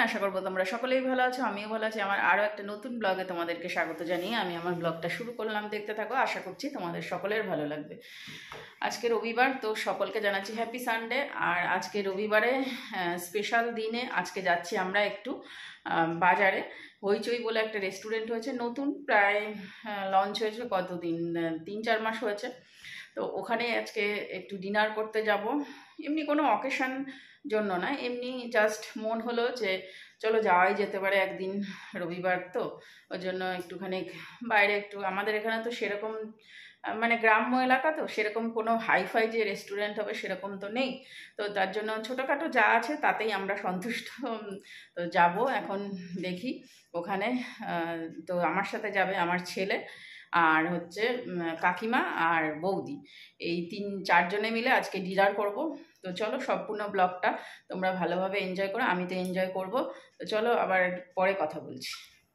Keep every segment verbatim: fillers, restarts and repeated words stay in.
আশা করবো তোমরা সকলেই ভালো আছো, আমিও ভালো আছি। আমার আরও একটা নতুন ব্লগে তোমাদেরকে স্বাগত জানিয়ে আমি আমার ব্লগটা শুরু করলাম। দেখতে থাকো, আশা করছি তোমাদের সকলের ভালো লাগবে। আজকে রবিবার, তো সকলকে জানাচ্ছি হ্যাপি সানডে। আর আজকে রবিবারে স্পেশাল দিনে আজকে যাচ্ছি আমরা একটু বাজারে। হইচই বলে একটা রেস্টুরেন্ট হয়েছে নতুন, প্রায় লঞ্চ হয়েছে কতদিন, তিন চার মাস হয়েছে। তো ওখানে আজকে একটু ডিনার করতে যাব। এমনি কোনো অকেশন জন্য না, এমনি জাস্ট মন হলো যে চলো যাওয়াই যেতে পারে একদিন, রবিবার তো ওই জন্য একটুখানি বাইরে একটু। আমাদের এখানে তো সেরকম মানে গ্রাম্য এলাকা, তো সেরকম কোনো হাইফাই যে রেস্টুরেন্ট হবে সেরকম তো নেই। তো তার জন্য ছোটোখাটো যা আছে তাতেই আমরা সন্তুষ্ট। তো যাব এখন, দেখি ওখানে। তো আমার সাথে যাবে আমার ছেলে, আর হচ্ছে কাকিমা আর বৌদি, এই তিন চারজনে মিলে আজকে ডিনার করব। তো চলো সম্পূর্ণ ব্লগটা তোমরা ভালোভাবে এনজয় করো, আমি তো এনজয় করব। তো চলো আবার পরে কথা বলছি।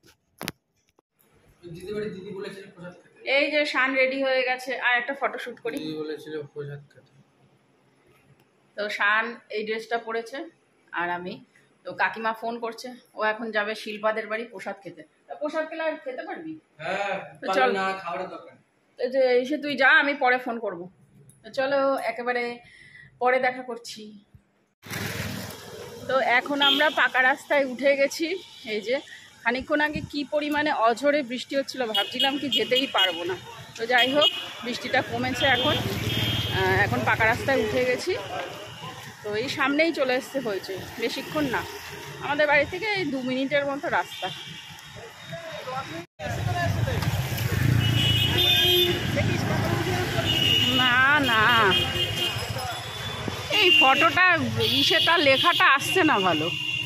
দিদি বাড়ি দিদি বলেছিল প্রসাদ খেতে। এই যে শান রেডি হয়ে গেছে, আর একটা ফটোশুট করি। দিদি বলেছিল প্রসাদ খেতে। তো শান এই ড্রেসটা পরেছে আর আমি। তো কাকিমা ফোন করছে, ও এখন যাবে শিল্পাদের বাড়ি প্রসাদ খেতে। প্রসাদ খেলে আর খেতে পারবি? হ্যাঁ চল না, খাওয়ার দরকার। যে এসে তুই যা, আমি পরে ফোন করব। চলো একেবারে পরে দেখা করছি। তো এখন আমরা পাকা রাস্তায় উঠে গেছি। এই যে খানিকক্ষণ আগে কি পরিমাণে অঝোরে বৃষ্টি হচ্ছিল, ভাবছিলাম কি যেতেই পারবো না। তো যাই হোক, বৃষ্টিটা কমেছে এখন। এখন পাকা রাস্তায় উঠে গেছি। তো এই সামনেই চলে আসতে হয়েছে, বেশিক্ষণ না, আমাদের বাড়ি থেকে এই দু মিনিটের মতো রাস্তা। না না, এই ফটোটা ইসে তার লেখাটা আসছে না ভালো।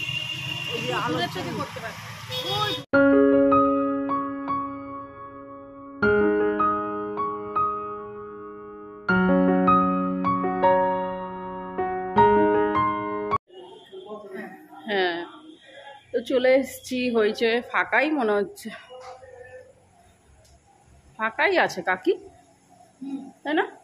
হ্যাঁ, তো চলে এসছি, হয়েছে ফাঁকাই মনে হচ্ছে, ফাঁকাই আছে কাকি, তাই না?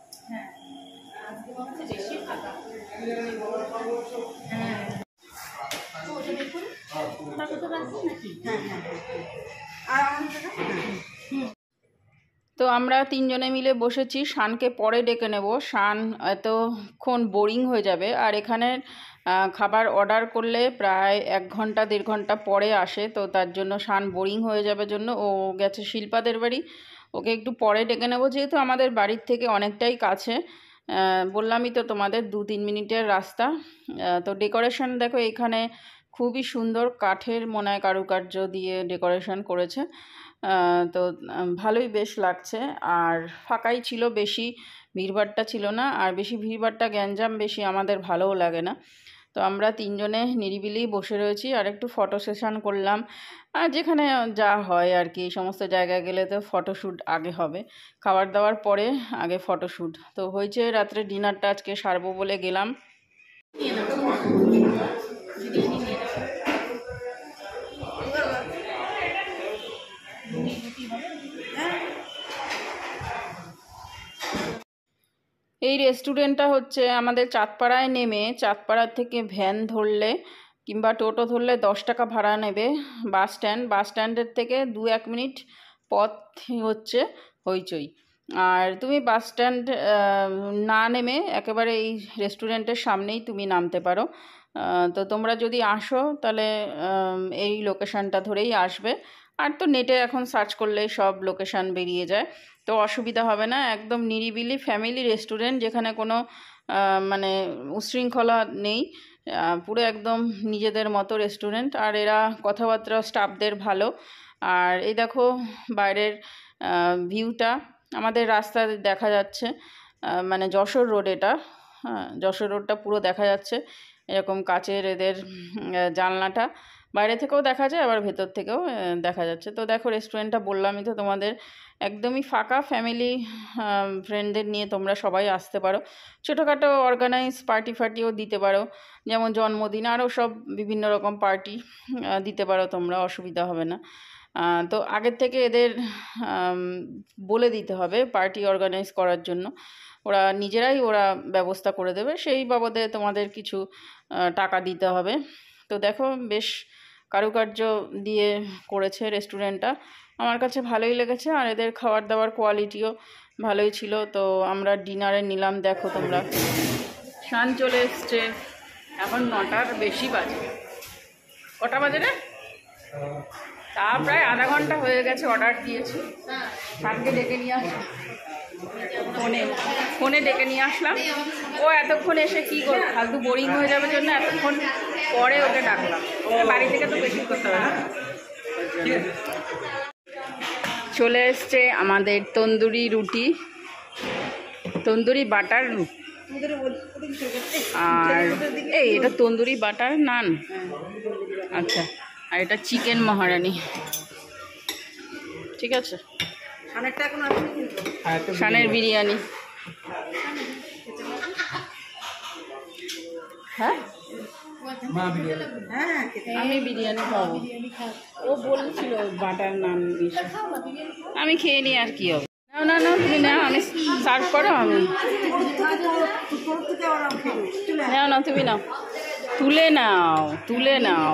তো আমরা তিনজনে মিলে বসেছি, শানকে পরে ডেকে নেব। শান এতক্ষণ বোরিং হয়ে যাবে। আর এখানে খাবার অর্ডার করলে প্রায় এক ঘন্টা দেড় ঘন্টা পরে আসে, তো তার জন্য শান বোরিং হয়ে যাবে জন্য ও গেছে শিল্পাদের বাড়ি। ওকে একটু পরে ডেকে নেব, যেহেতু আমাদের বাড়ির থেকে অনেকটাই কাছে। বললামই তো তোমাদের, দু তিন মিনিটের রাস্তা। তো ডেকোরেশন দেখো, এখানে খুবই সুন্দর কাঠের মনে হয় কারুকার্য দিয়ে ডেকোরেশন করেছে। তো ভালোই বেশ লাগছে। আর ফাঁকাই ছিল, বেশি ভিড়ভাড়টা ছিল না। আর বেশি ভিড়ভাড়টা গ্যাঞ্জাম বেশি আমাদের ভালোও লাগে না। তো আমরা তিনজনে নিরিবিলি বসে রয়েছি, আর একটু ফটো সেশন করলাম। আর যেখানে যা হয় আর কি, সমস্ত জায়গায় গেলে তো ফটোশ্যুট আগে হবে, খাবার দাওয়ার পরে আগে ফটোশ্যুট। তো হয়েছে রাত্রে ডিনারটা আজকে সারবো বলে গেলাম। এই রেস্টুরেন্টটা হচ্ছে আমাদের চাঁদপাড়ায় নেমে, চাঁদপাড়ার থেকে ভ্যান ধরলে কিংবা টোটো ধরলে দশ টাকা ভাড়া নেবে বাস স্ট্যান্ড। বাস স্ট্যান্ডের থেকে দু এক মিনিট পথ হচ্ছে হইচই। আর তুমি বাস স্ট্যান্ড না নেমে একেবারে এই রেস্টুরেন্টের সামনেই তুমি নামতে পারো। তো তোমরা যদি আসো তাহলে এই লোকেশানটা ধরেই আসবে। আর তো নেটে এখন সার্চ করলেই সব লোকেশান বেরিয়ে যায়, তো অসুবিধা হবে না। একদম নিরিবিলি ফ্যামিলি রেস্টুরেন্ট, যেখানে কোনো মানে উশৃঙ্খলা নেই, পুরো একদম নিজেদের মতো রেস্টুরেন্ট। আর এরা কথাবার্তা স্টাফদের ভালো। আর এই দেখো বাইরের ভিউটা, আমাদের রাস্তা দেখা যাচ্ছে, মানে যশোর রোড এটা। হ্যাঁ, যশোর রোডটা পুরো দেখা যাচ্ছে, এরকম কাচের এদের জানলাটা বাইরে থেকেও দেখা যায়, আবার ভেতর থেকেও দেখা যাচ্ছে। তো দেখো রেস্টুরেন্টটা বললামই তো তোমাদের, একদমই ফাঁকা, ফ্যামিলি ফ্রেন্ডদের নিয়ে তোমরা সবাই আসতে পারো। ছোটোখাটো অর্গানাইজ পার্টি ফার্টিও দিতে পারো, যেমন জন্মদিন, আরও সব বিভিন্ন রকম পার্টি দিতে পারো তোমরা, অসুবিধা হবে না। তো আগের থেকে এদের বলে দিতে হবে পার্টি অর্গানাইজ করার জন্য, ওরা নিজেরাই ওরা ব্যবস্থা করে দেবে, সেই বাবদে তোমাদের কিছু টাকা দিতে হবে। তো দেখো বেশ কারুকার্য দিয়ে করেছে রেস্টুরেন্টটা। আমার কাছে ভালোই লেগেছে, আর এদের খাবার দাবার কোয়ালিটিও ভালোই ছিল। তো আমরা ডিনারে নিলাম, দেখো তোমরা। শান চলে এসছে, এখন নটার বেশি বাজে। কটা বাজে রে? তা প্রায় আধা ঘন্টা হয়ে গেছে অর্ডার দিয়েছি। শানকে ডেকে নিয়ে আসলাম, ফোনে ফোনে ডেকে নিয়ে আসলাম। ও এতক্ষণ এসে কী করবে, ফালতু বোরিং হয়ে যাবে জন্য এতক্ষণ পরে ওকে ডাকলাম। ওকে বাড়ি থেকে তো বেশি করতে হবে না। চলে এসছে আমাদের তন্দুরি রুটি, তন্দুরি বাটার রুটি, আর এই এটা তন্দুরি বাটার নান। আচ্ছা, আর এটা চিকেন মহারানি। ঠিক আছে, শানের বিরিয়ানি। হ্যাঁ, আমি বিরিয়ানি খাবো। ও বলছিল বাটার নান, আমি খেয়ে নিই, আর কি হবে। না না না, তুমি নাও, আমি সার্ভ করো, আমি নাও না, তুমি নাও, তুলে নাও, তুলে নাও।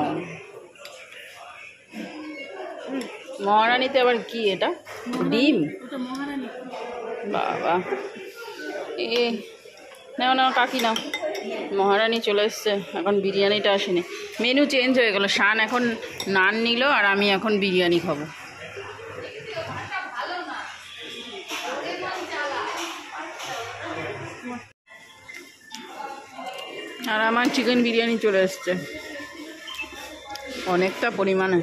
মহারানিতে আবার কি এটা, ডিম? বাবা, এ নাও নাও কাকি নাও। মহারানি চলে এসছে, এখন বিরিয়ানিটা আসেনি। মেনু চেঞ্জ হয়ে গেল, শান এখন নান নিল আর আমি এখন বিরিয়ানি খাবো। আর আমার চিকেন বিরিয়ানি চলে এসছে অনেকটা পরিমাণে,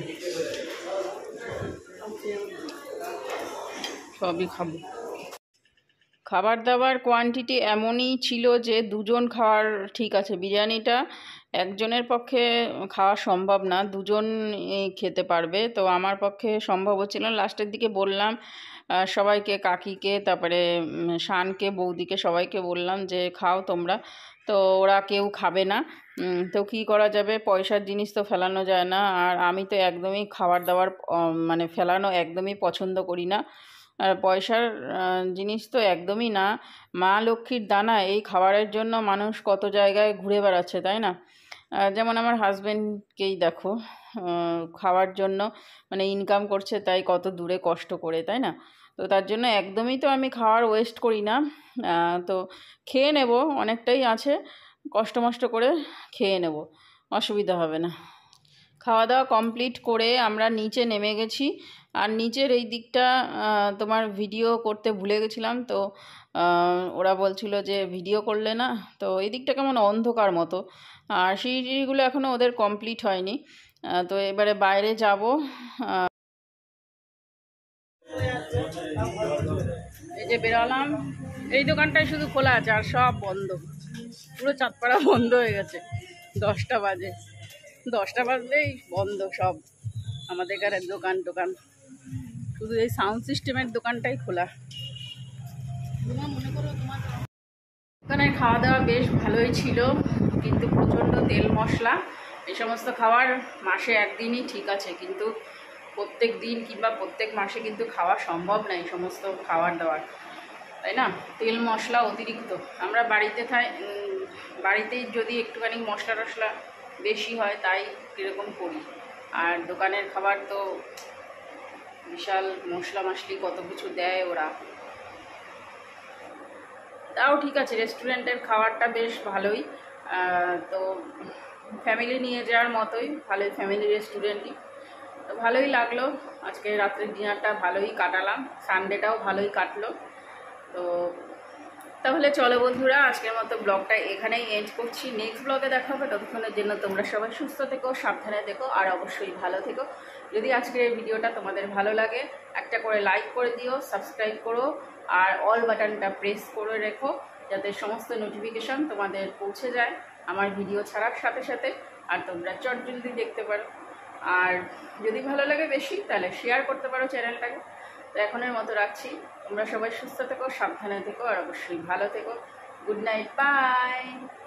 সবই খাবো। খাবার দাবার কোয়ান্টিটি এমনই ছিল যে দুজন খাওয়ার ঠিক আছে। বিরিয়ানিটা একজনের পক্ষে খাওয়া সম্ভব না, দুজন খেতে পারবে। তো আমার পক্ষে সম্ভব হচ্ছিল না। লাস্টের দিকে বললাম সবাইকে, কাকিকে, তারপরে শানকে, বৌদিকে, সবাইকে বললাম যে খাও তোমরা। তো ওরা কেউ খাবে না। তো কী করা যাবে, পয়সার জিনিস তো ফেলানো যায় না। আর আমি তো একদমই খাবার দাবার মানে ফেলানো একদমই পছন্দ করি না। আর পয়সার জিনিস তো একদমই না। মা লক্ষ্মীর দানা, এই খাবারের জন্য মানুষ কত জায়গায় ঘুরে বেড়াচ্ছে, তাই না? যেমন আমার হাজব্যান্ডকেই দেখো, খাওয়ার জন্য মানে ইনকাম করছে, তাই কত দূরে কষ্ট করে, তাই না? তো তার জন্য একদমই তো আমি খাওয়ার ওয়েস্ট করি না। তো খেয়ে নেব, অনেকটাই আছে, কষ্ট মষ্ট করে খেয়ে নেব, অসুবিধা হবে না। খাওয়া দাওয়া কমপ্লিট করে আমরা নিচে নেমে গেছি। আর নিচের এই দিকটা তোমার ভিডিও করতে ভুলে গেছিলাম। তো ওরা বলছিল যে ভিডিও করলে না, তো এই দিকটা কেমন অন্ধকার মতো। আর সিঁড়িগুলো এখনও ওদের কমপ্লিট হয়নি। তো এবারে বাইরে যাব। এই যে বেরোলাম, এই দোকানটাই শুধু খোলা আছে, আর সব বন্ধ, পুরো চাঁদপাড়া বন্ধ হয়ে গেছে। দশটা বাজে, দশটা বাজলেই বন্ধ সব আমাদের ঘরের দোকান টোকান, শুধু এই সাউন্ড সিস্টেমের দোকানটাই খোলা। দোকানের খাওয়া দাওয়া বেশ ভালোই ছিল, কিন্তু প্রচণ্ড তেল মশলা। এই সমস্ত খাবার মাসে একদিনই ঠিক আছে, কিন্তু প্রত্যেক দিন কিংবা প্রত্যেক মাসে কিন্তু খাওয়া সম্ভব না এই সমস্ত খাবার দাবার, তাই না? তেল মশলা অতিরিক্ত। আমরা বাড়িতে থাই, বাড়িতেই যদি একটুখানি মশলা টশলা বেশি হয় তাই কীরকম করি। আর দোকানের খাবার তো বিশাল মশলা মশলি কত কিছু দেয় ওরা। তাও ঠিক আছে, রেস্টুরেন্টের খাবারটা বেশ ভালোই। তো ফ্যামিলি নিয়ে যাওয়ার মতোই, ভালোই ফ্যামিলি রেস্টুরেন্টই। তো ভালোই লাগলো, আজকে রাত্রের ডিনারটা ভালোই কাটালাম, সানডেটাও ভালোই কাটলো। তো তাহলে চলো বন্ধুরা, আজকের মতো ব্লগটা এখানেই এন্ড করছি। নেক্সট ব্লগে দেখা হবে, ততক্ষণের জন্য তোমরা সবাই সুস্থ থেকো, সাবধানে থেকো, আর অবশ্যই ভালো থেকো। যদি আজকের এই ভিডিওটা তোমাদের ভালো লাগে, একটা করে লাইক করে দিও, সাবস্ক্রাইব করো, আর অল বাটনটা প্রেস করে রেখো, যাতে সমস্ত নোটিফিকেশন তোমাদের পৌঁছে যায় আমার ভিডিও ছাড়ার সাথে সাথে, আর তোমরা চটজলদি দেখতে পারো। আর যদি ভালো লাগে বেশি, তাহলে শেয়ার করতে পারো চ্যানেলটাকে। তো এখনের মতো রাখছি, তোমরা সবাই সুস্থ থেকো, সাবধানে থেকো, আর অবশ্যই ভালো থেকো। Good night, bye.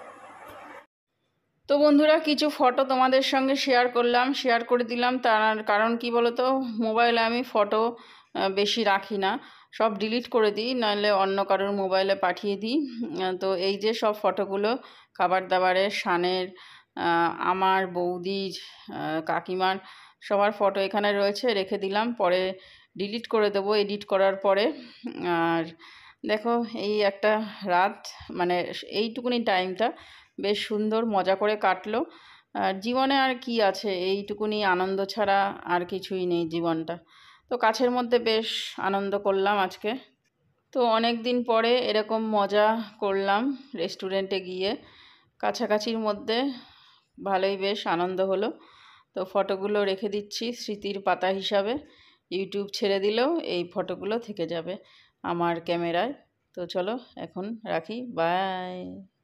তো বন্ধুরা, কিছু ফটো তোমাদের সঙ্গে শেয়ার করলাম, শেয়ার করে দিলাম। তার কারণ কি বলো তো, মোবাইলে আমি ফটো বেশি রাখি না, সব ডিলিট করে দিই, নাহলে অন্য কারোর মোবাইলে পাঠিয়ে দিই। তো এই যে সব ফটোগুলো খাবার দাবারের, শানের, আমার বৌদির, কাকিমার সবার ফটো এখানে রয়েছে, রেখে দিলাম, পরে ডিলিট করে দেবো এডিট করার পরে। আর দেখো এই একটা রাত, মানে এইটুকুনি টাইমটা বেশ সুন্দর মজা করে কাটলো। আর জীবনে আর কি আছে, এইটুকুনি আনন্দ ছাড়া আর কিছুই নেই জীবনটা। তো কাছের মধ্যে বেশ আনন্দ করলাম আজকে। তো অনেক দিন পরে এরকম মজা করলাম রেস্টুরেন্টে গিয়ে, কাছাকাছির মধ্যে, ভালোই বেশ আনন্দ হলো। তো ফটোগুলো রেখে দিচ্ছি স্মৃতির পাতা হিসাবে, ইউটিউব ছেড়ে দিলেও এই ফটোগুলো থেকে যাবে আমার ক্যামেরায়। তো চলো এখন রাখি, বাই।